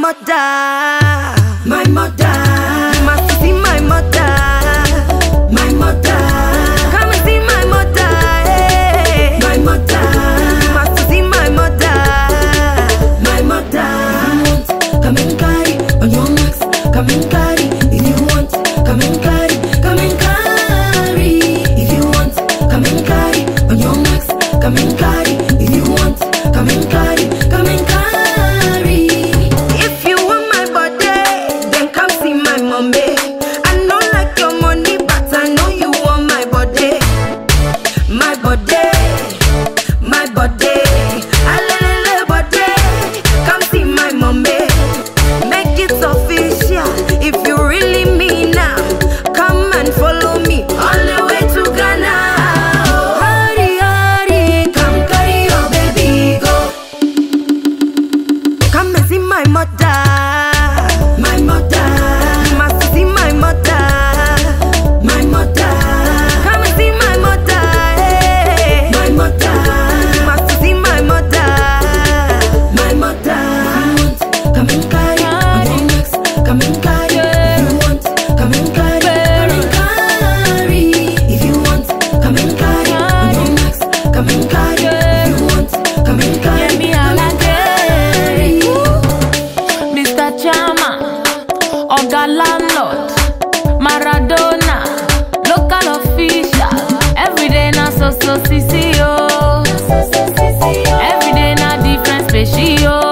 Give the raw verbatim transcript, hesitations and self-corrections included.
mother, my mother. You must see my mother, my mother. Come and see my mother, hey. My mother. You must see my mother, my mother. Come and carry on your marks, come and carry. If you want, come and carry, come and carry. If you want, come and carry on your marks, come and carry. If you want, come and carry, come and carry. If you want my body, then come see my mommy. I know like your money, but I know you want my body, my body, my body. Alele body, come see my mommy. Make it official if you really mean now. Come and follow me all the way to Ghana. Hurry, hurry, come carry your baby go. Come and see my mother, my mother. You must see my mother, my mother. Come and see my mother, hey. My mother. You must see my mother, my mother. Come and carry on your necks, come and carry. If you want, come and carry, come and carry. If you want, come and carry on your necks, come and carry. If you want, come and carry, come and carry. Mister Chama, Oga Landlord, Maradona, local official. Every day na so so C C O. Every day na different species.